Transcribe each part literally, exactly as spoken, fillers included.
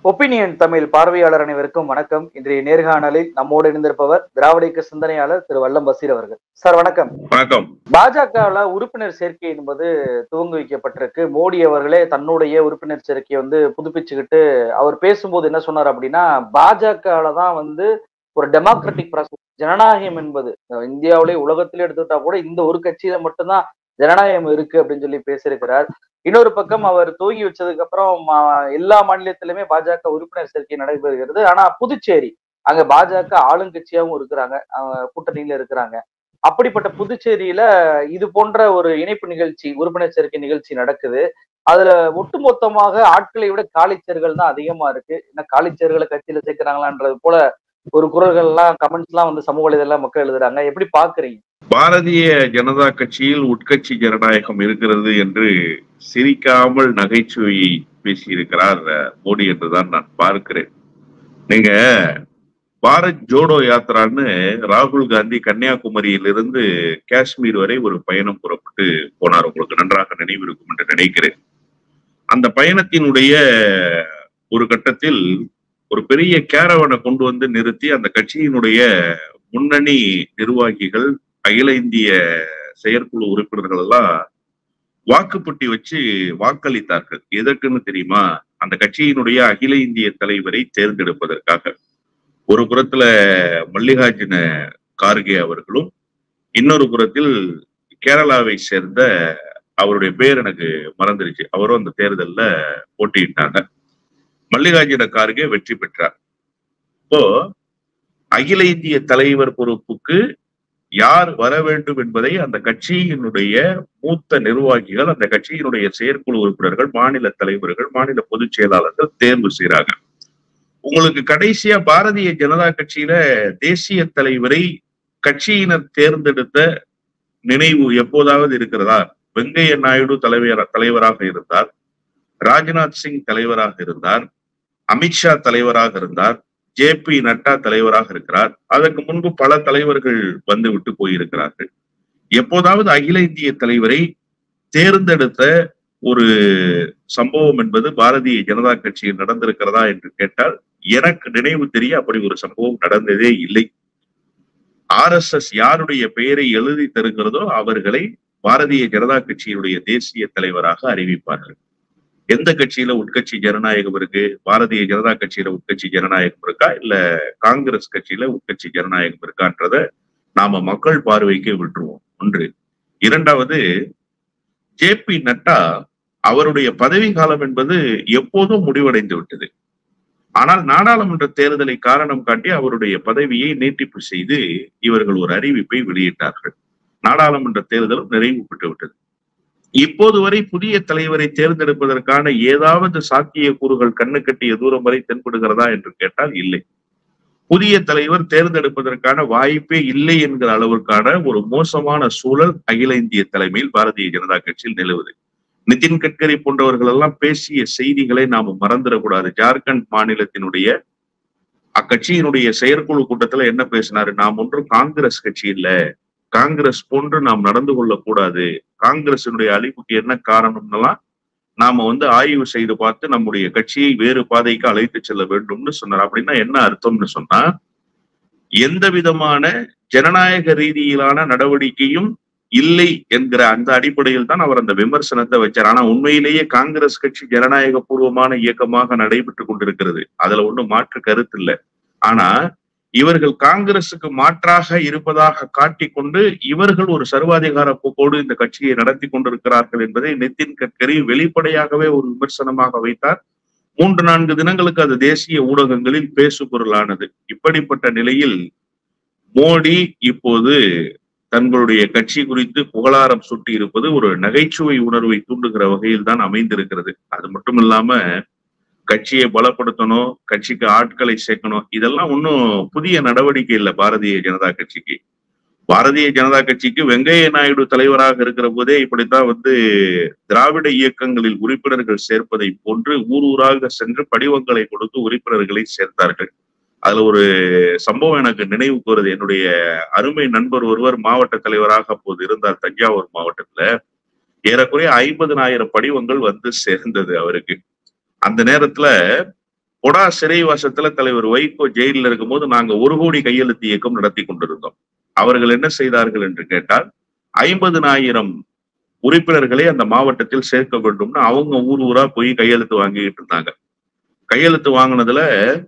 Opinion Tamil பார்வையாளர் அனைவருக்கும் வணக்கம். இன்றைய நேர்காணலில் நம்மோடு இணைந்திருப்பவர் திராவிட இயக்க சிந்தனையாளர் திரு வல்லம் பசீர் அவர்கள். சார் வணக்கம். வணக்கம். பாஜகவுல உறுப்பினர் சேர்க்கை என்பது துவங்கி வைக்கப்பட்டிருக்கு. மோடி அவர்களே தன்னுடைய உறுப்பினர் சேர்க்கையை வந்து புதுப்பிச்சுக்கிட்டு அவர் பேசும்போது என்ன சொன்னார் அப்படின்னா, பாஜகவுல தான் வந்து ஒரு டெமோக்ராட்டிக் ப்ராசஸ், ஜனநாயகம் என்பது இந்தியாவிலே உலகத்திலே எடுத்துக்கிட்டா கூட இந்த ஒரு கட்சியில மட்டும்தான் ஜனநாயகம் இருக்கு அப்படின்னு சொல்லி பேசியிருக்கிறார். இன்னொரு பக்கம் அவர் துவங்கி வச்சதுக்கு அப்புறம் எல்லா மாநிலத்திலுமே பாஜக உறுப்பினர் சேர்க்கை நடைபெறுகிறது. ஆனா புதுச்சேரி அங்க பாஜக ஆளுங்கட்சியாவும் இருக்கிறாங்க, கூட்டணியில இருக்கிறாங்க. அப்படிப்பட்ட புதுச்சேரியில இது போன்ற ஒரு இணைப்பு நிகழ்ச்சி, உறுப்பினர் சேர்க்கை நிகழ்ச்சி நடக்குது. அதுல ஒட்டுமொத்தமாக ஆட்களை விட காலிச்சேர்கள் தான் அதிகமா இருக்கு. ஏன்னா காலிச்சேர்களை கட்சியில சேர்க்கிறாங்களான்றது போல ஒரு குரல்கள் எல்லாம், கமெண்ட்ஸ் எல்லாம் வந்து சமூக வலைதளம் மக்கள் எழுதுறாங்க. எப்படி பாக்குறீங்க? பாரதிய ஜனதா கட்சியில் உட்கட்சி ஜனநாயகம் இருக்கிறது என்று சிரிக்காமல் நகைச்சுவையை பேசியிருக்கிறார் மோடி என்றுதான் நான் பார்க்கிறேன். நீங்க பாரத் ஜோடோ யாத்திரான்னு ராகுல் காந்தி கன்னியாகுமரியிலிருந்து காஷ்மீர் வரை ஒரு பயணம் புறப்பட்டு போனார். உங்களுக்கு நன்றாக நினைவிருக்கும் என்று நினைக்கிறேன். அந்த பயணத்தினுடைய ஒரு கட்டத்தில் ஒரு பெரிய கேரவனை கொண்டு வந்து நிறுத்தி அந்த கட்சியினுடைய முன்னணி நிர்வாகிகள், அகில இந்திய செயற்குழு உறுப்பினர்கள் எல்லாம் வாக்குப்பட்டி வச்சு வாக்களித்தார்கள். எதற்குன்னு தெரியுமா? அந்த கட்சியினுடைய அகில இந்திய தலைவரை தேர்ந்தெடுப்பதற்காக. ஒரு புறத்துல மல்லிகார்ஜுன கார்கே அவர்களும், இன்னொரு புறத்தில் கேரளாவை சேர்ந்த, அவருடைய பேர் எனக்கு மறந்துருச்சு, அவரும் அந்த தேர்தல்ல போட்டியிட்டாங்க. மல்லிகார்ஜுன கார்கே வெற்றி பெற்றார். இப்போ அகில இந்திய தலைவர் பொறுப்புக்கு யார் வர வேண்டும் என்பதை அந்த கட்சியினுடைய மூத்த நிர்வாகிகள், அந்த கட்சியினுடைய செயற்குழு உறுப்பினர்கள், மாநில தலைவர்கள், மாநில பொதுச் செயலாளர்கள் தேர்வு செய்யறாங்க. உங்களுக்கு கடைசியா பாரதிய ஜனதா கட்சியில தேசிய தலைவரை கட்சியினர் தேர்ந்தெடுத்த நினைவு எப்போதாவது இருக்கிறதா? வெங்கையா நாயுடு தலைவர் தலைவராக இருந்தார், ராஜ்நாத் சிங் தலைவராக இருந்தார், அமித்ஷா தலைவராக இருந்தார், ஜே பி நட்டா தலைவராக இருக்கிறார். அதற்கு முன்பு பல தலைவர்கள் வந்து விட்டு போயிருக்கிறார்கள். எப்போதாவது அகில இந்திய தலைவரை தேர்ந்தெடுத்த ஒரு சம்பவம் என்பது பாரதிய ஜனதா கட்சியில் நடந்திருக்கிறதா என்று கேட்டால் எனக்கு நினைவு தெரிய அப்படி ஒரு சம்பவம் நடந்ததே இல்லை. ஆர் எஸ் எஸ் யாருடைய பெயரை எழுதி தருகிறதோ அவர்களை பாரதிய ஜனதா கட்சியினுடைய தேசிய தலைவராக அறிவிப்பார்கள். எந்த கட்சியில உட்கட்சி ஜனநாயகம் இருக்கு? பாரதிய ஜனதா கட்சியில உட்கட்சி ஜனநாயகம் இருக்கா, இல்ல காங்கிரஸ் கட்சியில உட்கட்சி ஜனநாயகம் இருக்கான்றத நாம மக்கள் பார்வைக்கு விட்டுருவோம். ஒன்று. இரண்டாவது, ஜே பி நட்டா அவருடைய பதவி காலம் என்பது எப்போதும் முடிவடைந்து விட்டது. ஆனால் நாடாளுமன்ற தேர்தலை காரணம் காட்டி அவருடைய பதவியை நீட்டிப்பு செய்து இவர்கள் ஒரு அறிவிப்பை வெளியிட்டார்கள். நாடாளுமன்ற தேர்தலும் நிறைவு பெற்று விட்டது. இப்போது வரை புதிய தலைவரை தேர்ந்தெடுப்பதற்கான ஏதாவது சாத்திய கூறுகள் கண்ணு கட்டிய தூரம் வரை தென்படுகிறதா என்று கேட்டால் இல்லை. புதிய தலைவர் தேர்ந்தெடுப்பதற்கான வாய்ப்பே இல்லை என்கிற அளவுக்கான ஒரு மோசமான சூழல் அகில இந்திய தலைமையில் பாரதிய ஜனதா கட்சியில் நிலவுது. நிதின் கட்கரி போன்றவர்கள் எல்லாம் பேசிய செய்திகளை நாம மறந்துடக்கூடாது. ஜார்க்கண்ட் மாநிலத்தினுடைய அக்கட்சியினுடைய செயற்குழு கூட்டத்துல என்ன பேசினாரு? நாம் ஒன்றும் காங்கிரஸ் கட்சி இல்ல, காங்கிரஸ் போன்று நாம் நடந்து கொள்ளக்கூடாது, காங்கிரசினுடைய அழிவுக்கு என்ன காரணம்லாம் நாம வந்து ஆய்வு செய்து பார்த்து நம்முடைய கட்சியை வேறு பாதைக்கு அழைத்து செல்ல வேண்டும்னு சொன்னார். அப்படின்னா என்ன அர்த்தம்னு சொன்னா, எந்த விதமான ஜனநாயக ரீதியிலான நடவடிக்கையும் இல்லை என்கிற அந்த அடிப்படையில் தான் அவர் அந்த விமர்சனத்தை வச்சார். ஆனா உண்மையிலேயே காங்கிரஸ் கட்சி ஜனநாயக பூர்வமான இயக்கமாக நடைபெற்று கொண்டிருக்கிறது, அதுல ஒண்ணும் மாற்று கருத்து இல்லை. ஆனா இவர்கள் காங்கிரசுக்கு மாற்றாக இருப்பதாக காட்டிக்கொண்டு இவர்கள் ஒரு சர்வாதிகார போக்கோடு இந்த கட்சியை நடத்தி கொண்டிருக்கிறார்கள் என்பதை நிதின் கட்கரி வெளிப்படையாகவே ஒரு விமர்சனமாக வைத்தார். மூன்று நான்கு தினங்களுக்கு அது தேசிய ஊடகங்களில் பேசு பொருளானது. இப்படிப்பட்ட நிலையில் மோடி இப்போது தங்களுடைய கட்சி குறித்து புகழாரம் சுட்டி இருப்பது ஒரு நகைச்சுவை உணர்வை தூண்டுகிற வகையில் தான் அமைந்திருக்கிறது. அது மட்டும் இல்லாம கட்சியை பலப்படுத்தணும், கட்சிக்கு ஆட்களை சேர்க்கணும், இதெல்லாம் ஒன்றும் புதிய நடவடிக்கை இல்லை பாரதிய ஜனதா கட்சிக்கு. பாரதிய ஜனதா கட்சிக்கு வெங்கையா நாயுடு தலைவராக இருக்கிற போதே இப்படித்தான் வந்து திராவிட இயக்கங்களில் உறுப்பினர்கள் சேர்ப்பதை போன்று ஊர் ஊராக சென்று படிவங்களை கொடுத்து உறுப்பினர்களை சேர்த்தார்கள். அதுல ஒரு சம்பவம் எனக்கு நினைவு கூறுது. என்னுடைய அருமை நண்பர் ஒருவர் மாவட்ட தலைவராக அப்போது இருந்தார் தஞ்சாவூர் மாவட்டத்துல. ஏறக்குறைய ஐம்பதுனாயிரம் படிவங்கள் வந்து சேர்ந்தது அவருக்கு. அந்த நேரத்துல பொடா சிறைவாசத்துல தலைவர் வைகோ ஜெயிலில் இருக்கும்போது நாங்க ஒரு கோடி கையெழுத்து இயக்கம் நடத்தி கொண்டிருந்தோம். அவர்கள் என்ன செய்தார்கள் என்று கேட்டால் ஐம்பதுனாயிரம் உறுப்பினர்களை அந்த மாவட்டத்தில் சேர்க்க வேண்டும்னு அவங்க ஊர் ஊரா போய் கையெழுத்து வாங்கிட்டு இருந்தாங்க. கையெழுத்து வாங்கினதுல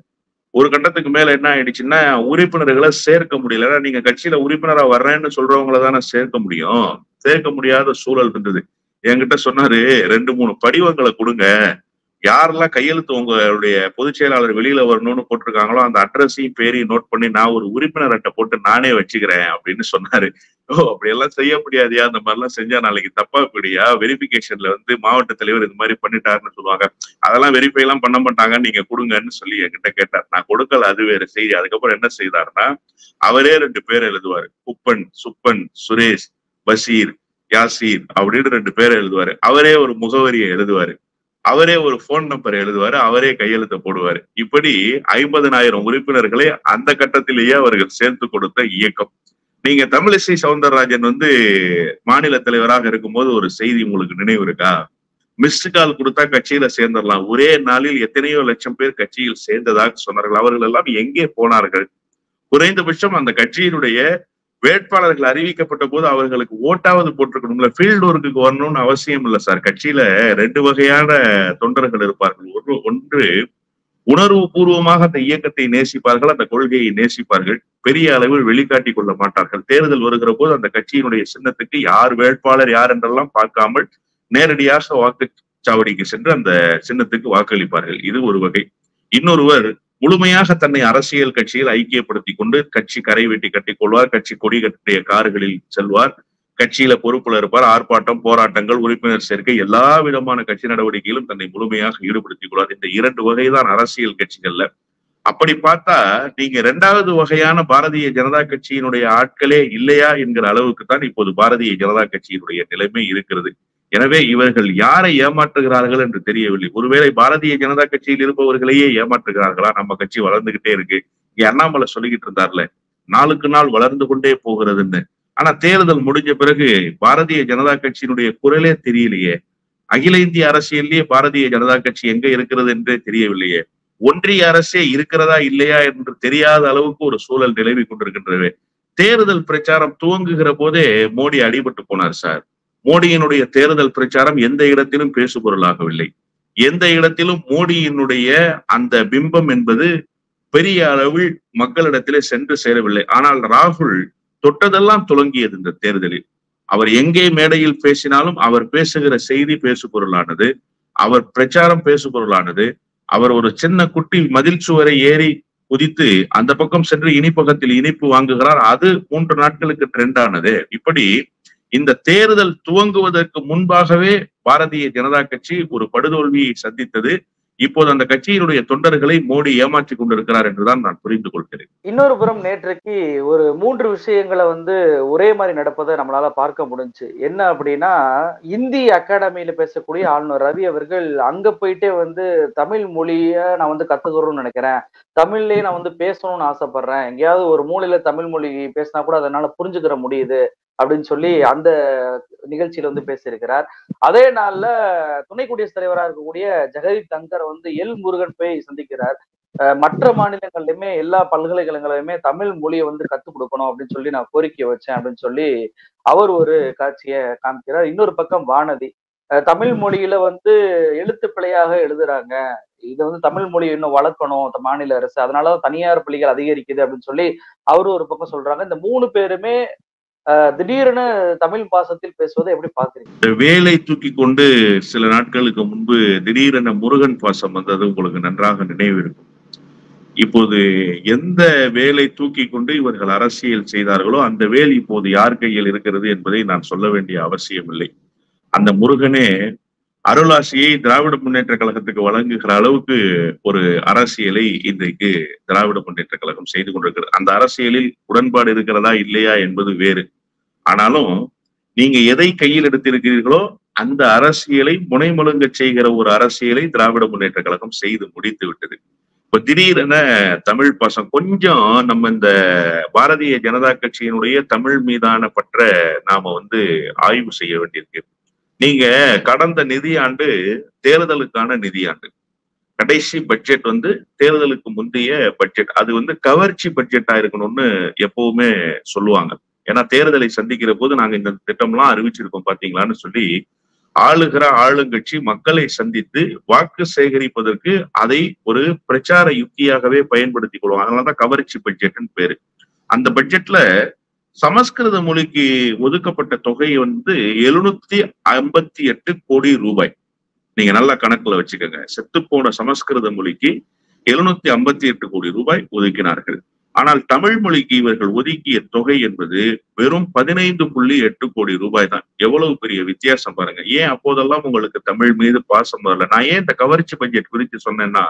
ஒரு கட்டத்துக்கு மேல என்ன ஆயிடுச்சுன்னா உறுப்பினர்களை சேர்க்க முடியல. ஏன்னா நீங்க கட்சியில உறுப்பினரா வர்றேன்னு சொல்றவங்கள தானே சேர்க்க முடியும். சேர்க்க முடியாத சூழல் இருந்தது. என்கிட்ட சொன்னாரு, ரெண்டு மூணு படிவங்களை கொடுங்க, யாரெல்லாம் கையெழுத்து உங்களுடைய பொதுச் செயலாளர் வெளியில வரணும்னு போட்டிருக்காங்களோ அந்த அட்ரஸையும் பேரையும் நோட் பண்ணி நான் ஒரு உறுப்பினர் அட்டை போட்டு நானே வச்சுக்கிறேன் அப்படின்னு சொன்னாரு. ஓ, அப்படி எல்லாம் செய்ய முடியாதியா, அந்த மாதிரி எல்லாம் செஞ்சா நாளைக்கு தப்பா போயிடியா, வெரிபிகேஷன்ல வந்து மாவட்ட தலைவர் இது மாதிரி பண்ணிட்டாருன்னு சொல்லுவாங்க, அதெல்லாம் வெரிஃபை எல்லாம் பண்ண மாட்டாங்க, நீங்க கொடுங்கன்னு சொல்லி என்கிட்ட கேட்டார். நான் கொடுக்கல, அது வேற செய்தி. அதுக்கப்புறம் என்ன செய்தாருன்னா அவரே ரெண்டு பேர் எழுதுவாரு, குப்பன், சுப்பன், சுரேஷ், பஷீர், யாசீர் அப்படின்னு ரெண்டு பேரை எழுதுவாரு. அவரே ஒரு முகவரியை எழுதுவாரு, அவரே ஒரு போன் நம்பர் எழுதுவாரு, அவரே கையெழுத்த போடுவாரு. இப்படி ஐம்பதனாயிரம் உறுப்பினர்களை அந்த கட்டத்திலேயே அவர்கள் சேர்த்து கொடுத்த இயக்கம். நீங்க தமிழிசை சவுந்தரராஜன் வந்து மாநில தலைவராக இருக்கும்போது ஒரு செய்தி உங்களுக்கு நினைவு இருக்கா? மிஸ்டு கால் கொடுத்தா கட்சியில சேர்ந்துடலாம், ஒரே நாளில் எத்தனையோ லட்சம் பேர் கட்சியில் சேர்ந்ததாக சொன்னார்கள். அவர்கள் எல்லாம் எங்கே போனார்கள்? குறைந்தபட்சம் அந்த கட்சியினுடைய வேட்பாளர்கள் அறிவிக்கப்பட்ட போது அவர்களுக்கு ஓட்டாவது போட்டிருக்கணும்ல. ஃபீல்டு ஒர்க்குக்கு வரணும்னு அவசியம் இல்லை சார். கட்சியில ரெண்டு வகையான தொண்டர்கள் இருப்பார்கள். ஒன்று ஒன்று உணர்வு பூர்வமாக அந்த இயக்கத்தை நேசிப்பார்கள், அந்த கொள்கையை நேசிப்பார்கள், பெரிய அளவில் வெளிக்காட்டி கொள்ள மாட்டார்கள். தேர்தல் வருகிற போது அந்த கட்சியினுடைய சின்னத்துக்கு யார் வேட்பாளர் யார் என்றெல்லாம் பார்க்காமல் நேரடியாக வாக்குச்சாவடிக்கு சென்று அந்த சின்னத்துக்கு வாக்களிப்பார்கள். இது ஒரு வகை. இன்னொருவர் முழுமையாக தன்னை அரசியல் கட்சியில் ஐக்கியப்படுத்திக் கொண்டு கட்சி கரை வெட்டி கட்டிக் கொள்வார், கட்சி கொடி கட்டிய கார்களில் செல்வார், கட்சியில பொறுப்புல இருப்பார், ஆர்ப்பாட்டம், போராட்டங்கள், உறுப்பினர் சேர்க்கை, எல்லா விதமான கட்சி நடவடிக்கையிலும் தன்னை முழுமையாக ஈடுபடுத்திக் கொள்வார். இந்த இரண்டு வகைதான் அரசியல் கட்சிகள்ல. அப்படி பார்த்தா நீங்க இரண்டாவது வகையான பாரதிய ஜனதா கட்சியினுடைய ஆட்களே இல்லையா என்கிற அளவுக்கு தான் இப்போது பாரதிய ஜனதா கட்சியினுடைய நிலைமை இருக்கிறது. எனவே இவர்கள் யாரை ஏமாற்றுகிறார்கள் என்று தெரியவில்லை. ஒருவேளை பாரதிய ஜனதா கட்சியில் இருப்பவர்களையே ஏமாற்றுகிறார்களா? நம்ம கட்சி வளர்ந்துகிட்டே இருக்கு, இங்க அண்ணாமலை சொல்லிக்கிட்டு இருந்தார்ல, நாளுக்கு நாள் வளர்ந்து கொண்டே போகிறதுன்னு. ஆனா தேர்தல் முடிஞ்ச பிறகு பாரதிய ஜனதா கட்சியினுடைய குரலே தெரியலையே. அகில இந்திய அரசியல்லையே பாரதிய ஜனதா கட்சி எங்க இருக்கிறது என்றே தெரியவில்லையே. ஒன்றிய அரசே இருக்கிறதா இல்லையா என்று தெரியாத அளவுக்கு ஒரு சூழல் நிலவி கொண்டிருக்கின்றவே. தேர்தல் பிரச்சாரம் துவங்குகிற போதே மோடி அடிபட்டு போனார் சார். மோடியினுடைய தேர்தல் பிரச்சாரம் எந்த இடத்திலும் பேசு பொருளாகவில்லை. எந்த இடத்திலும் மோடியினுடைய அந்த பிம்பம் என்பது பெரிய அளவில் மக்களிடத்திலே சென்று சேரவில்லை. ஆனால் ராகுல் தொட்டதெல்லாம் துலங்கியது இந்த தேர்தலில். அவர் எங்கே மேடையில் பேசினாலும் அவர் பேசுகிற செய்தி பேசு பொருளானது, அவர் பிரச்சாரம் பேசு பொருளானது. அவர் ஒரு சின்ன குட்டி மதில் சுவரை ஏறி குதித்து அந்த பக்கம் சென்று இனிப்பகத்தில் இனிப்பு வாங்குகிறார், அது மூன்று நாட்களுக்கு ட்ரெண்ட் ஆனது. இப்படி இந்த தேர்தல் துவங்குவதற்கு முன்பாகவே பாரதிய ஜனதா கட்சி ஒரு படுதோல்வியை சந்தித்தது. இப்போது அந்த கட்சியினுடைய தொண்டர்களை மோடி ஏமாற்றி கொண்டிருக்கிறார் என்றுதான் நான் புரிந்து கொள்கிறேன். இன்னொரு புறம் நேற்றைக்கு ஒரு மூன்று விஷயங்களை வந்து ஒரே மாதிரி நடப்பதை நம்மளால பார்க்க முடிஞ்சு. என்ன அப்படின்னா, இந்தி அகாடமியில பேசக்கூடிய ஆளுநர் ரவி அவர்கள் அங்க போயிட்டே வந்து தமிழ் மொழிய நான் வந்து கத்துக்கிறோம்னு நினைக்கிறேன், தமிழ்லயே நான் வந்து பேசணும்னு ஆசைப்படுறேன், எங்கேயாவது ஒரு மூலையில தமிழ் மொழி பேசினா கூட அதனால புரிஞ்சுக்கிற முடியுது அப்படின்னு சொல்லி அந்த நிகழ்ச்சியில வந்து பேசியிருக்கிறார். அதே நாள்ல துணை குடியரசுத் தலைவராக இருக்கக்கூடிய ஜெகதீப் தங்கர் வந்து எல் முருகன் போய் சந்திக்கிறார். மற்ற மாநிலங்கள்லயுமே எல்லா பல்கலைக்கழகங்களையுமே தமிழ் மொழியை வந்து கத்துக் கொடுக்கணும் அப்படின்னு சொல்லி நான் கோரிக்கை வச்சேன் அப்படின்னு சொல்லி அவர் ஒரு காட்சியை காமிக்கிறார். இன்னொரு பக்கம் வானதி தமிழ் மொழியில வந்து எழுத்து பிழையாக எழுதுறாங்க, இதை வந்து தமிழ் மொழியை இன்னும் வளர்க்கணும் மாநில அரசு, அதனாலதான் தனியார் பள்ளிகள் அதிகரிக்குது அப்படின்னு சொல்லி அவரு ஒரு பக்கம் சொல்றாங்க. இந்த மூணு பேருமே திடீரென தமிழ் பாசத்தில் பேசுவதை எப்படி பாக்குறீங்க? வேலை தூக்கி கொண்டு சில நாட்களுக்கு முன்பு திடீரென முருகன் பாசம் வந்தது உங்களுக்கு நன்றாக நினைவு இருக்கும். இப்போது எந்த வேலை தூக்கி கொண்டு இவர்கள் அரசியல் செய்தார்களோ அந்த வேல் இப்போது யார் கையில் இருக்கிறது என்பதை நான் சொல்ல வேண்டிய அவசியம் இல்லை. அந்த முருகனே அருளாசியை திராவிட முன்னேற்ற கழகத்துக்கு வழங்குகிற அளவுக்கு ஒரு அரசியலை இன்றைக்கு திராவிட முன்னேற்ற கழகம் செய்து கொண்டிருக்கிறது. அந்த அரசியலில் உடன்பாடு இருக்கிறதா இல்லையா என்பது வேறு. ஆனாலும் நீங்க எதை கையில் எடுத்திருக்கிறீர்களோ அந்த அரசியலை முனைமுழுங்க செய்கிற ஒரு அரசியலை திராவிட முன்னேற்ற கழகம் செய்து முடித்து விட்டது. இப்ப திடீரென தமிழ் பாசம் கொஞ்சம் நம்ம இந்த பாரதிய ஜனதா கட்சியினுடைய தமிழ் மீதான பற்ற நாம வந்து ஆய்வு செய்ய வேண்டியிருக்கு. நீங்க கடந்த நிதியாண்டு தேர்தலுக்கான நிதியாண்டு, கடைசி பட்ஜெட் வந்து தேர்தலுக்கு முந்தைய பட்ஜெட். அது வந்து கவர்ச்சி பட்ஜெட்டா இருக்கணும்னு எப்பவுமே சொல்லுவாங்க. ஏன்னா தேர்தலை சந்திக்கிற போது நாங்க இந்த திட்டம்லாம் அறிவிச்சிருக்கோம் பாத்தீங்களான்னு சொல்லி ஆளுகிற ஆளுங்கட்சி மக்களை சந்தித்து வாக்கு சேகரிப்பதற்கு அதை ஒரு பிரச்சார யுக்தியாகவே பயன்படுத்தி கொள்வாங்க. அதனாலதான் கவர்ச்சி பட்ஜெட்னு பேரு. அந்த பட்ஜெட்ல சமஸ்கிருத மொழிக்கு ஒதுக்கப்பட்ட தொகை வந்து எழுநூத்தி ஐம்பத்தி எட்டு கோடி ரூபாய். நீங்க நல்லா கணக்குல வச்சுக்கோங்க. செத்து போன சமஸ்கிருத மொழிக்கு எழுநூத்தி ஐம்பத்தி எட்டு கோடி ரூபாய் ஒதுக்கினார்கள். ஆனால் தமிழ் மொழிக்கு இவர்கள் ஒதுக்கிய தொகை என்பது வெறும் பதினைந்து புள்ளி எட்டு கோடி ரூபாய் தான். எவ்வளவு பெரிய வித்தியாசம் பாருங்க. ஏன் அப்போதெல்லாம் உங்களுக்கு தமிழ் மீது பாசம் வரல? நான் ஏன் இந்த கவர்ச்சி பட்ஜெட் குறித்து சொன்னேன்னா,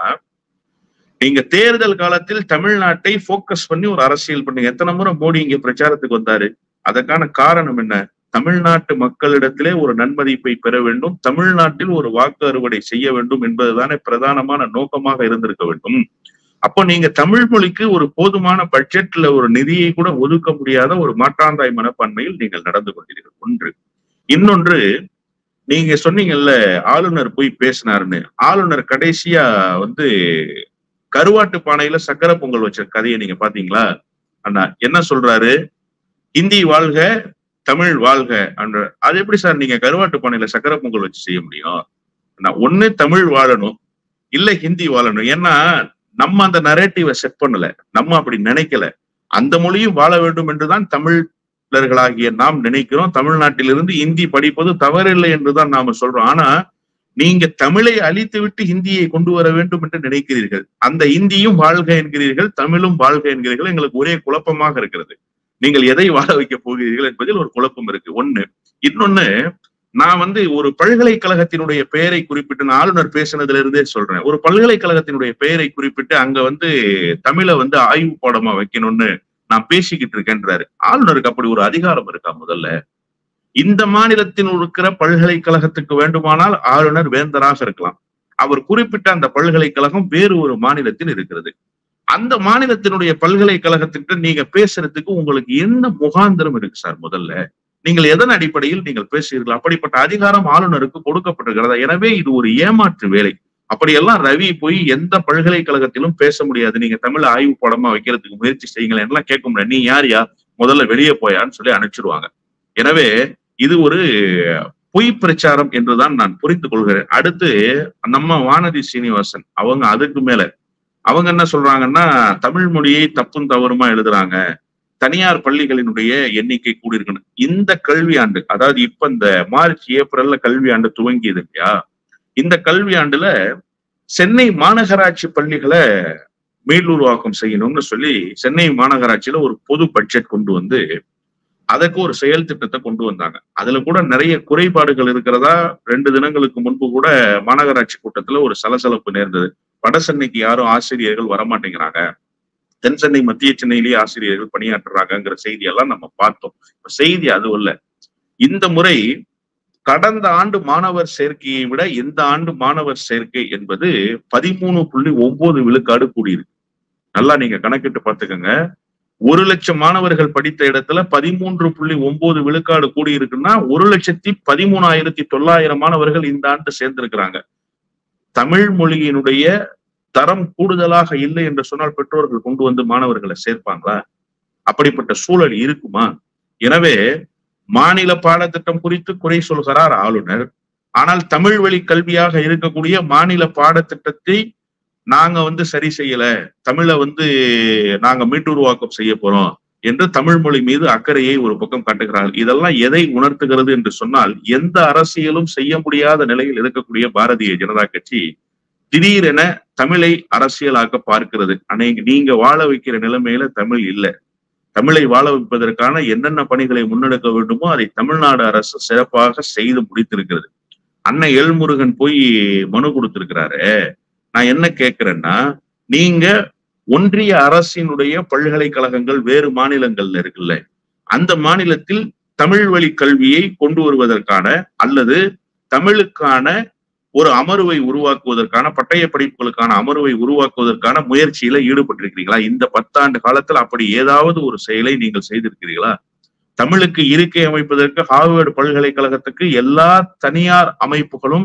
நீங்க தேர்தல் காலத்தில் தமிழ்நாட்டை போக்கஸ் பண்ணி ஒரு அரசியல் பண்ணீங்க. எத்தனை முறை மோடி இங்க பிரச்சாரத்துக்கு வந்தாரு? அதற்கான காரணம் என்ன? தமிழ்நாட்டு மக்களிடத்திலே ஒரு நன்மதிப்பை பெற வேண்டும், தமிழ்நாட்டில் ஒரு வாக்கு அறுவடை செய்ய வேண்டும் என்பதுதானே பிரதானமான நோக்கமாக இருந்திருக்க வேண்டும். அப்போ நீங்க தமிழ் மொழிக்கு ஒரு போதுமான பட்ஜெட்ல ஒரு நிதியை கூட ஒதுக்க முடியாத ஒரு மாற்றாந்தாய் மனப்பான்மையில் நீங்கள் நடந்து கொண்டீர்கள். ஒன்று. இன்னொன்று, நீங்க சொன்னீங்கல்ல ஆளுநர் போய் பேசினாருன்னு. ஆளுநர் கடைசியா வந்து கருவாட்டு பானையில சக்கரை பொங்கல் வச்ச கதையை நீங்க பாத்தீங்களா? அண்ணா என்ன சொல்றாரு? ஹிந்தி வாழ்க, தமிழ் வாழ்க. அது எப்படி சார் நீங்க கருவாட்டு பானையில சக்கரை பொங்கல் வச்சு செய்ய முடியும்? ஒண்ணு தமிழ் வாழணும், இல்ல ஹிந்தி வாழணும். ஏன்னா நம்ம அந்த நரேட்டிவை செட் பண்ணல, நம்ம அப்படி நினைக்கல. அந்த மொழியும் வாழ வேண்டும் என்றுதான் தமிழர்களாகிய நாம் நினைக்கிறோம். தமிழ்நாட்டிலிருந்து ஹிந்தி படிப்பது தவறில்லை என்றுதான் நாம சொல்றோம். ஆனா நீங்க தமிழை அழித்து விட்டு ஹிந்தியை கொண்டு வர வேண்டும் என்று நினைக்கிறீர்கள். அந்த ஹிந்தியும் வாழ்க என்கிறீர்கள், தமிழும் வாழ்க என்கிறீர்கள். எங்களுக்கு ஒரே குழப்பமாக இருக்கிறது. நீங்கள் எதை வாழ வைக்க போகிறீர்கள் என்பதில் ஒரு குழப்பம் இருக்கு. ஒண்ணு. இன்னொன்னு, நான் வந்து ஒரு பல்கலைக்கழகத்தினுடைய பெயரை குறிப்பிட்டு, நான் ஆளுநர் பேசினதுல இருந்தே சொல்றேன், ஒரு பல்கலைக்கழகத்தினுடைய பெயரை குறிப்பிட்டு அங்க வந்து தமிழை வந்து ஆய்வு பாடமா வைக்கணும்னு நான் பேசிக்கிட்டு இருக்கேன்றாரு. ஆளுநருக்கு அப்படி ஒரு அதிகாரம் இருக்கா? முதல்ல இந்த மாநிலத்தில் இருக்கிற பல்கலைக்கழகத்துக்கு வேண்டுமானால் ஆளுநர் வேந்தராக இருக்கலாம். அவர் குறிப்பிட்ட அந்த பல்கலைக்கழகம் வேறு ஒரு மாநிலத்தில் இருக்கிறது. அந்த மாநிலத்தினுடைய பல்கலைக்கழகத்துக்கு நீங்க பேசுறதுக்கு உங்களுக்கு என்ன முகாந்திரம் இருக்கு சார்? முதல்ல நீங்கள் எதன் அடிப்படையில் நீங்கள் பேசுகிறீர்கள்? அப்படிப்பட்ட அதிகாரம் ஆளுநருக்கு கொடுக்கப்பட்டிருக்கிறதா? எனவே இது ஒரு ஏமாற்று வேலை. அப்படியெல்லாம் ரவி போய் எந்த பல்கலைக்கழகத்திலும் பேச முடியாது. நீங்க தமிழ் ஆய்வு பாடமா வைக்கிறதுக்கு முயற்சி செய்யுங்களேன் எல்லாம் கேட்க முடியாது. நீ யார் யா முதல்ல வெளியே போயான்னு சொல்லி அனுப்பிச்சிருவாங்க. எனவே இது ஒரு பொய் பிரச்சாரம் என்றுதான் நான் புரிந்து கொள்கிறேன். அடுத்து நம்ம வானதி சீனிவாசன் அவங்க அதுக்கு மேல அவங்க என்ன சொல்றாங்கன்னா, தமிழ் மொழியை தப்பும் தவறுமா எழுதுறாங்க, தனியார் பள்ளிகளினுடைய எண்ணிக்கை கூடியிருக்கணும். இந்த கல்வி ஆண்டு, அதாவது இப்ப இந்த மார்ச் ஏப்ரல்ல கல்வி ஆண்டு துவங்கியது இல்லையா? இந்த கல்வி ஆண்டுல சென்னை மாநகராட்சி பள்ளிகளை மீளுருவாக்கம் செய்யணும்னு சொல்லி சென்னை மாநகராட்சியில ஒரு பொது பட்ஜெட் கொண்டு வந்து அதுக்கு ஒரு செயல் திட்டத்தை கொண்டு வந்தாங்க. அதுல கூட நிறைய குறைபாடுகள் இருக்கிறதா ரெண்டு தினங்களுக்கு முன்பு கூட மாநகராட்சி கூட்டத்துல ஒரு சலசலப்பு நேர்ந்தது. வட சென்னைக்கு யாரும் ஆசிரியர்கள் வரமாட்டேங்கிறாங்க, தென் சென்னை மத்திய சென்னையிலேயே ஆசிரியர்கள் பணியாற்றுறாங்கிற செய்தியெல்லாம் நம்ம பார்த்தோம். செய்தி அது இல்ல. இந்த முறை கடந்த ஆண்டு மாணவர் சேர்க்கையை விட இந்த ஆண்டு மாணவர் சேர்க்கை என்பது பதிமூணு புள்ளி ஒன்பது விழுக்காடு கூடியிருக்கு. நல்லா நீங்க கணக்கிட்டு பார்த்துக்கோங்க. ஒரு லட்சம் மாணவர்கள் படித்த இடத்துல பதிமூன்று புள்ளி ஒன்பது விழுக்காடு கூடியிருக்குன்னா ஒரு லட்சத்தி பதிமூணாயிரத்தி தொள்ளாயிரம் மாணவர்கள் இந்த ஆண்டு சேர்ந்திருக்கிறாங்க. தமிழ் மொழியினுடைய தரம் கூடுதலாக இல்லை என்று சொன்னால் பெற்றோர்கள் கொண்டு வந்து மாணவர்களை சேர்ப்பாங்களா? அப்படிப்பட்ட சூழல் இருக்குமா? எனவே மாநில பாடத்திட்டம் குறித்து குறை சொல்கிறார் ஆளுநர். ஆனால் தமிழ் வழி கல்வியாக இருக்கக்கூடிய மாநில பாடத்திட்டத்தை நாங்க வந்து சரி செய்யல, தமிழை வந்து நாங்க மீட்டுருவாக்கம் செய்ய போறோம் என்று தமிழ் மொழி மீது அக்கறையை ஒரு பக்கம் காட்டுகிறார்கள். இதெல்லாம் எதை உணர்த்துகிறது என்று சொன்னால், எந்த அரசியலும் செய்ய முடியாத நிலையில் இருக்கக்கூடிய பாரதிய ஜனதா கட்சி திடீரென தமிழை அரசியலாக்க பார்க்கிறது. ஆனா நீங்க வாழ வைக்கிற நிலைமையில தமிழ் இல்லை. தமிழை வாழ வைப்பதற்கான என்னென்ன பணிகளை முன்னெடுக்க வேண்டுமோ அதை தமிழ்நாடு அரசு சிறப்பாக செய்து முடித்திருக்கிறது. அண்ணன் எல்முருகன் போய் மனு கொடுத்திருக்கிறாரு. நான் என்ன கேட்கிறேன்னா, நீங்க ஒன்றிய அரசினுடைய பல்கலைக்கழகங்கள் வேறு மாநிலங்கள்ல இருக்குல்ல, அந்த மாநிலத்தில் தமிழ் வழி கல்வியை கொண்டு வருவதற்கான அல்லது தமிழுக்கான ஒரு அமர்வை உருவாக்குவதற்கான, பட்டய படிப்புகளுக்கான அமர்வை உருவாக்குவதற்கான முயற்சியில ஈடுபட்டிருக்கிறீங்களா? இந்த பத்தாண்டு காலத்தில் அப்படி ஏதாவது ஒரு செயலை நீங்கள் செய்திருக்கிறீர்களா? தமிழுக்கு இருக்கை அமைப்பதற்கு ஹார்வர்டு பல்கலைக்கழகத்துக்கு எல்லா தனியார் அமைப்புகளும்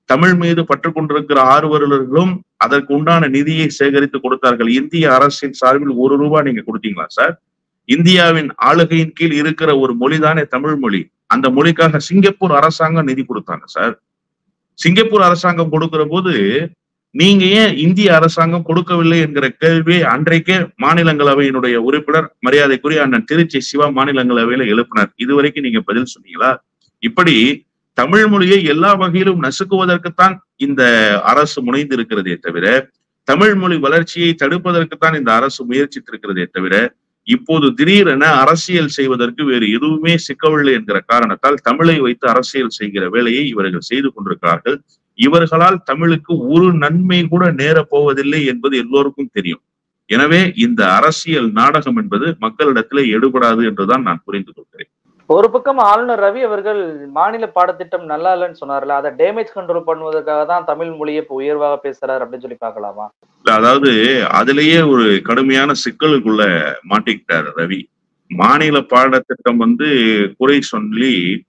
தமிழ் மீது பற்று கொண்டிருக்கிற ஆர்வலர்களும் அதற்கு உண்டான நிதியை சேகரித்து கொடுத்தார்கள். இந்திய அரசின் சார்பில் ஒரு ரூபாய் நீங்க கொடுத்தீங்களா சார்? இந்தியாவின் ஆளுகையின் கீழ் இருக்கிற ஒரு மொழிதானே தமிழ் மொழி. அந்த மொழிக்காக சிங்கப்பூர் அரசாங்கம் நிதி கொடுத்தாங்க சார். சிங்கப்பூர் அரசாங்கம் கொடுக்கிற போது நீங்க ஏன் இந்திய அரசாங்கம் கொடுக்கவில்லை என்கிற கேள்வி அன்றைக்கே மாநிலங்களவையினுடைய உறுப்பினர் மரியாதைக்குரிய அண்ணன் திருச்சி சிவா மாநிலங்களவையில எழுப்பினார். இதுவரைக்கும் நீங்க பதில் சொன்னீங்களா? இப்படி தமிழ் மொழியை எல்லா வகையிலும் நசுக்குவதற்குத்தான் இந்த அரசு முனைந்து இருக்கிறதே தவிர, தமிழ் மொழி வளர்ச்சியை தடுப்பதற்குத்தான் இந்த அரசு முயற்சித்திருக்கிறதே தவிர, இப்போது திடீரென அரசியல் செய்வதற்கு வேறு எதுவுமே சிக்கவில்லை என்கிற காரணத்தால் தமிழை வைத்து அரசியல் செய்கிற வேலையை இவர்கள் செய்து கொண்டிருக்கிறார்கள். இவர்களால் தமிழுக்கு ஒரு நன்மை கூட நேர போவதில்லை என்பது எல்லோருக்கும் தெரியும். எனவே இந்த அரசியல் நாடகம் என்பது மக்களிடத்திலே எடுபடாது என்றுதான் நான் புரிந்து கொள்கிறேன். ஒரு பக்கம் ஆளுநர் ரவி அவர்கள் மாநில பாடத்திட்டம் நல்லா இல்லைன்னு சொன்னார்ல, அதை டேமேஜ் கண்ட்ரோல் பண்ணுவதற்காக தான் தமிழ் மொழியை இப்போ உயர்வாக பேசுறாரு அப்படின்னு சொல்லி பார்க்கலாமா? அதாவது அதுலயே ஒரு கடுமையான சிக்கலுக்குள்ள மாட்டிக்கிட்டார் ரவி. மாநில பாடத்திட்டம் வந்து குறை சொல்லி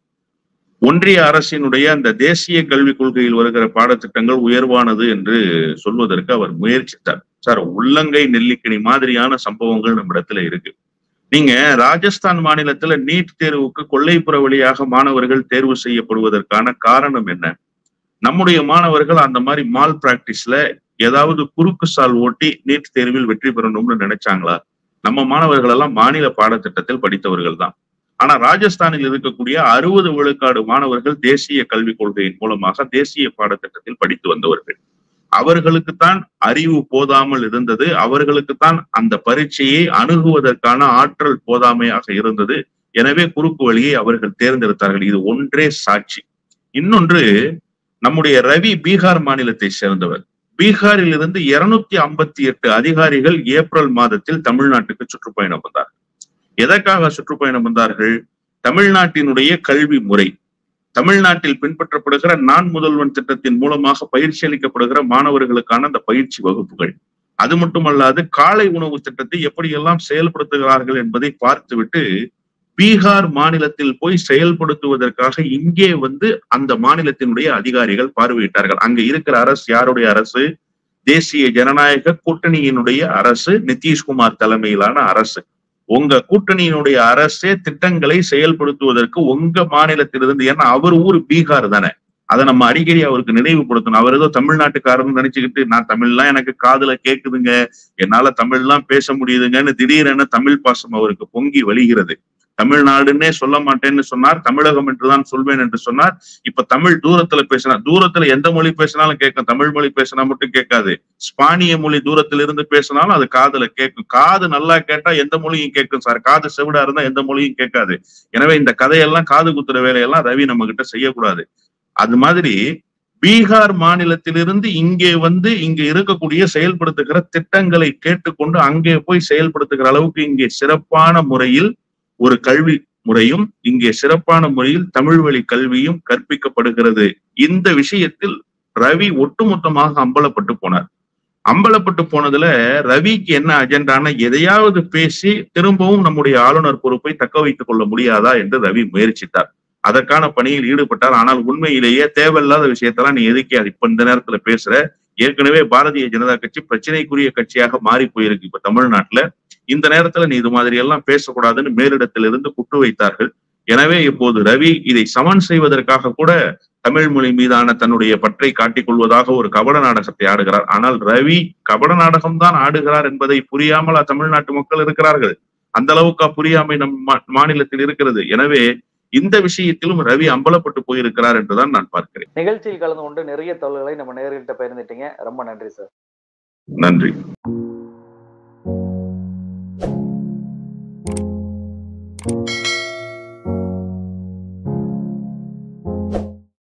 ஒன்றிய அரசினுடைய அந்த தேசிய கல்விக் கொள்கையில் வருகிற பாடத்திட்டங்கள் உயர்வானது என்று சொல்வதற்கு அவர் முயற்சித்தார். சார், உள்ளங்கை நெல்லிக்கனி மாதிரியான சம்பவங்கள் நம்ம இடத்துல இருக்கு. நீங்க ராஜஸ்தான் மாநிலத்துல நீட் தேர்வுக்கு கொல்லைப்புற வழியாக மாணவர்கள் தேர்வு செய்யப்படுவதற்கான காரணம் என்ன? நம்முடைய மாணவர்கள் அந்த மாதிரி மால் பிராக்டிஸ்ல ஏதாவது குறுக்கு சால் ஓட்டி நீட் தேர்வில் வெற்றி பெறணும்னு நினைச்சாங்களா? நம்ம மாணவர்கள் எல்லாம் மாநில பாடத்திட்டத்தில் படித்தவர்கள் தான். ஆனா ராஜஸ்தானில் இருக்கக்கூடிய அறுபது விழுக்காடு மாணவர்கள் தேசிய கல்விக் கொள்கையின் மூலமாக தேசிய பாடத்திட்டத்தில் படித்து வந்தவர்கள். அவர்களுக்குத்தான் அறிவு போதாமல் இருந்தது. அவர்களுக்குத்தான் அந்த பரீட்சையை அணுகுவதற்கான ஆற்றல் போதாமையாக இருந்தது. எனவே குறுக்கு வழியை அவர்கள் தேர்ந்தெடுத்தார்கள். இது ஒன்றே சாட்சி. இன்னொன்று, நம்முடைய ரவி பீகார் மாநிலத்தை சேர்ந்தவர். பீகாரில் இருந்து இருநூத்தி ஐம்பத்தி எட்டு அதிகாரிகள் ஏப்ரல் மாதத்தில் தமிழ்நாட்டுக்கு சுற்றுப்பயணம் வந்தார்கள். எதற்காக சுற்றுப்பயணம் வந்தார்கள்? தமிழ்நாட்டினுடைய கல்வி முறை, தமிழ்நாட்டில் பின்பற்றப்படுகிற நான் முதல்வன் திட்டத்தின் மூலமாக பயிற்சி அளிக்கப்படுகிற மாணவர்களுக்கான அந்த பயிற்சி வகுப்புகள், அது மட்டுமல்லாது காலை உணவு திட்டத்தை எப்படியெல்லாம் செயல்படுத்துகிறார்கள் என்பதை பார்த்துவிட்டு பீகார் மாநிலத்தில் போய் செயல்படுத்துவதற்காக இங்கே வந்து அந்த மாநிலத்தினுடைய அதிகாரிகள் பார்வையிட்டார்கள். அங்க இருக்கிற அரசு யாருடைய அரசு? தேசிய ஜனநாயக கூட்டணியினுடைய அரசு, நிதிஷ்குமார் தலைமையிலான அரசு. உங்க கூட்டணியினுடைய அரசே திட்டங்களை செயல்படுத்துவதற்கு உங்க மாநிலத்திலிருந்து, ஏன்னா அவர் ஊர் பீகார் தானே, அதை நம்ம அடிக்கடி அவருக்கு நினைவுபடுத்தணும். அவர் ஏதோ தமிழ்நாட்டுக்காரன்னு நினைச்சுக்கிட்டு நான் தமிழ்லாம் எனக்கு காதுல கேக்குதுங்க, என்னால தமிழ்லாம் பேச முடியுதுங்கன்னு திடீரென தமிழ் பாசம் அவருக்கு பொங்கி வழிகிறது. தமிழ்நாடுன்னே சொல்ல மாட்டேன்னு சொன்னார், தமிழகம் என்றுதான் சொல்வேன் என்று சொன்னார். இப்ப தமிழ் தூரத்துல பேசினா, தூரத்துல எந்த மொழி பேசினாலும் கேட்கும், தமிழ் மொழி பேசினா மட்டும் கேட்காது. ஸ்பானிய மொழி தூரத்துல இருந்து பேசினாலும் அது காதுல கேட்கும். காது நல்லா கேட்டா எந்த மொழியும் கேட்கும் சார், காது செவிடா இருந்தா எந்த மொழியும் கேட்காது. எனவே இந்த கதையெல்லாம் காது குத்துற வேலையெல்லாம் ரவி நம்ம கிட்ட செய்யக்கூடாது. அது மாதிரி பீகார் மாநிலத்திலிருந்து இங்கே வந்து இங்க இருக்கக்கூடிய செயல்படுத்துகிற திட்டங்களை கேட்டுக்கொண்டு அங்கே போய் செயல்படுத்துகிற அளவுக்கு இங்கே சிறப்பான முறையில் ஒரு கல்வி முறையும் இங்கே சிறப்பான முறையில் தமிழ் வழி கல்வியும் கற்பிக்கப்படுகிறது. இந்த விஷயத்தில் ரவி ஒட்டுமொத்தமாக அம்பலப்பட்டு போனார். அம்பலப்பட்டு போனதுல ரவிக்கு என்ன அஜெண்டான, எதையாவது பேசி திரும்பவும் நம்முடைய ஆளுநர் பொறுப்பை தக்க வைத்துக் கொள்ள முடியாதா என்று ரவி முயற்சித்தார். அதற்கான பணியில் ஈடுபட்டார். ஆனால் உண்மையிலேயே தேவையில்லாத விஷயத்தெல்லாம் நீ எதுக்கே இப்ப இந்த நேரத்துல பேசுற, ஏற்கனவே பாரதிய ஜனதா கட்சி பிரச்சனைக்குரிய கட்சியாக மாறி போயிருக்கு இப்ப தமிழ்நாட்டுல. இந்த நேரத்துல நீ இது மாதிரி எல்லாம் பேசக்கூடாதுன்னு மேலிடத்திலிருந்து குட்டு வைத்தார்கள். எனவே இப்போது ரவி இதை சமன் செய்வதற்காக கூட தமிழ் மொழி மீதான தன்னுடைய பற்றை காட்டிக் கொள்வதாக ஒரு கபட நாடகத்தை ஆடுகிறார். ஆனால் ரவி கபட நாடகம் தான் ஆடுகிறார் என்பதை புரியாமல் தமிழ்நாட்டு மக்கள் இருக்கிறார்கள். அந்த அளவுக்கு புரியாமை நம் மாநிலத்தில் இருக்கிறது. எனவே இந்த விஷயத்திலும் ரவி அம்பலப்பட்டு போயிருக்கிறார் என்றுதான் நான் பார்க்கிறேன். நிகழ்ச்சியில் கலந்து கொண்டு நிறைய தகவல்களை நம்ம நேயர்கள்ட்ட பகிர்ந்துட்டீங்க. ரொம்ப நன்றி சார். நன்றி.